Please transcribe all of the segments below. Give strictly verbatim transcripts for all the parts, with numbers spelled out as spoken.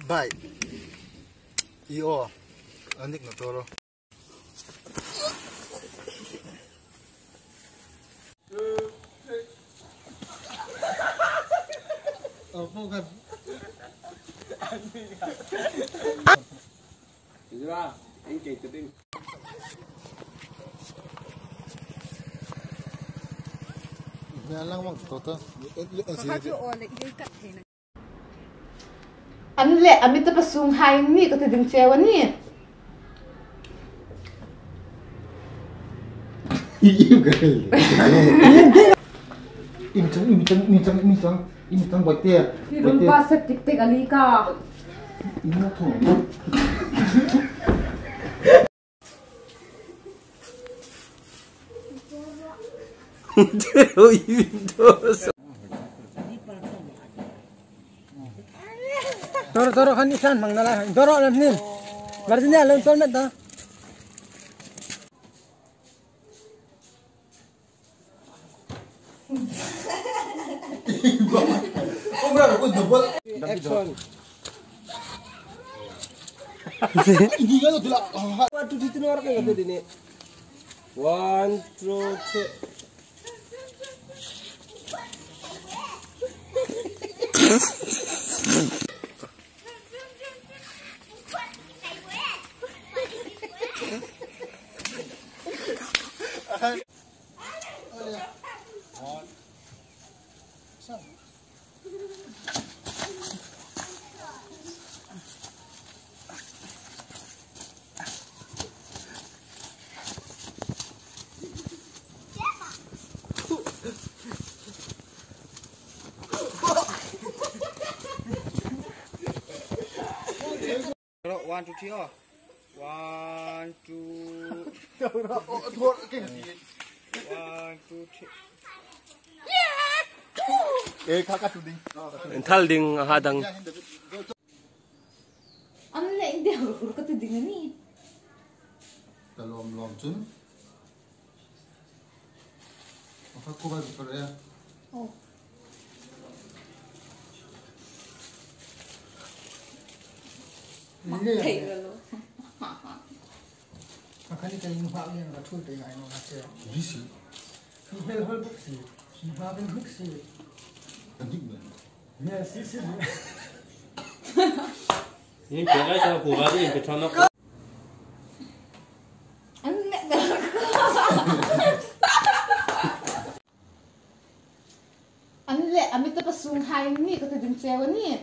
Bye. Iyo. Anik na toro. Apa kan? Itulah, ini kayak itu. Lang mang toto. An le amit ta pasung hai ni ka tiding chewa ni. Iyo gal. Imchang imchang imchang imchang imchang boite. Ni rul ba sa tik tik ali ka. Imo thong. Oh, Windows. Toro toro kan isan mang nala. Toro alam nin. Berarti alam tol met dah. Oh, berapa aku double. Action. Ini kan tu lah. Waktu di sini orang kayak gitu ni. One, two, three. One, two, three, oh. One, two. One, two, three. Eh, kakak tu ding. Ental ding hadang. An le indi hur ka tiding ni. Talom lom chun. Apa kau baru kerja? Oh. Thầy rồi. Makanya kali numpang yang ratul tu yang nak cakap. Bisi. Hibel hol buksi, hibabel buksi. Antik ber. Ya sih sih. Ini kira saya buat ini betul nak. An le dah. An le amit ta pasung hai ni ka tiding chewa ni.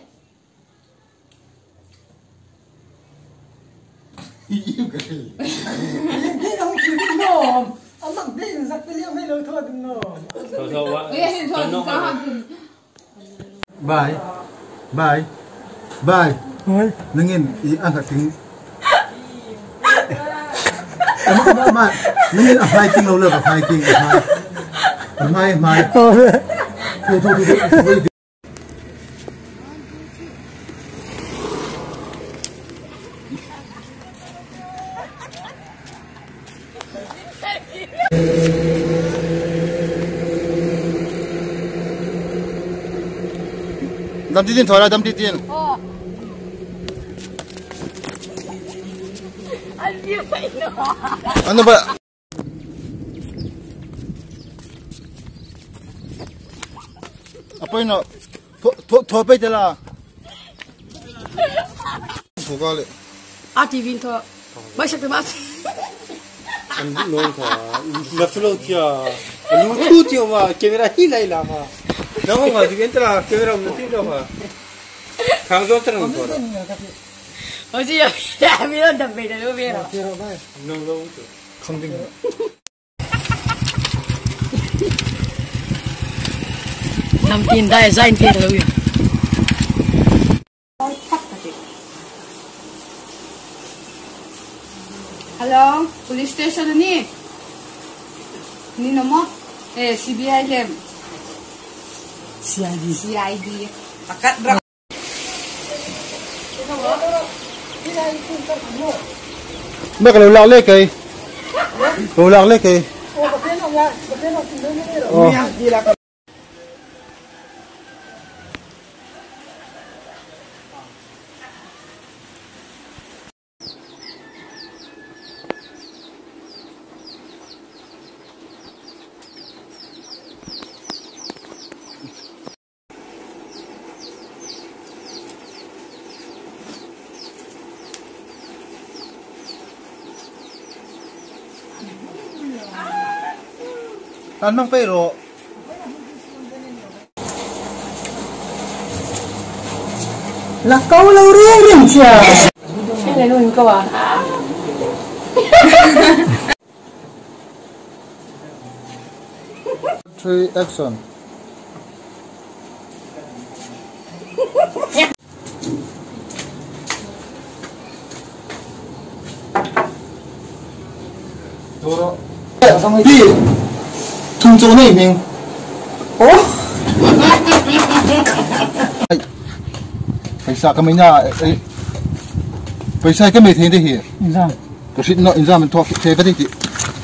Iyo gal. Ini orang kiri nom. Amak bin sak pilih mai lo thod nom. Kau tahu apa? Eh hin thon ka ha. Bye. Bye. Bye. Oi. Nengin i angkat ting. Amak amak amak. Nengin apply ting lo le apply ting apply. Mai mai. Oh. Tu tu tu. Dam titin thora dam titin. Oh. Ayo ayo. Ano ba? Apa ino? Tho tho tho pe tela. Bukale. Ati vinto. Baik tu mas. Andi non kah. Nafsulo kia. Lutu dia mah kamera hilai lah mah. Nama mah juga entah kamera mesti dah mah. Kagak terang tu. Oh sih ya. Dah bilang dah beda lu bilang. Nong nong tu. Kambing. Nam tin dah zain tin lu ya. Hello, police station ni. Ni nama? Eh, C B I hem. C I D. C I D. Akat berapa? Ba kalau lak le kai. Kalau lak le kai. Oh, betul nak, betul nak tinggal ni. Oh. tan mang pero Lakau lau riang riang sia. Ini nun kau ah. three action. Doro. Pi. Tung zhou nei ming. Oh. Paisa ka mai na paisa ka mai the de hi. Inzam. Ko sit no inzam man thok the ba de ki.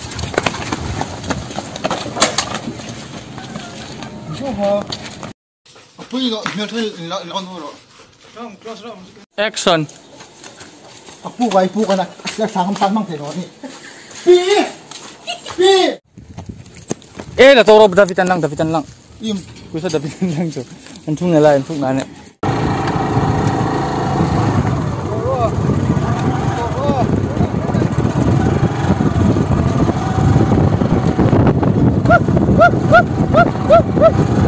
Pui no mel thai la on ho ro. Action. Apu vai pu kana ya sa ham tan mang the no ni. Pi. Pi. Eh, dah toro Davidan lang, Davidan lang. Im Kusa Davidan lang tu. Antung nela, antung nane. Woo!